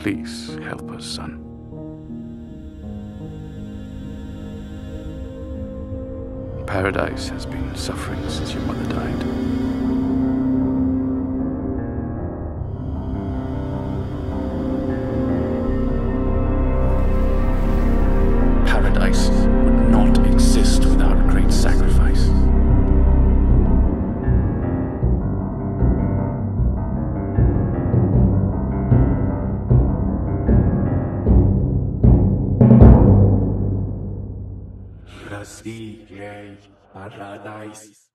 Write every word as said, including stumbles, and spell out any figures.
Please help us, son. Paradise has been suffering since your mother died. Paradise would not exist without a great sacrifice. Brazilian Paradise.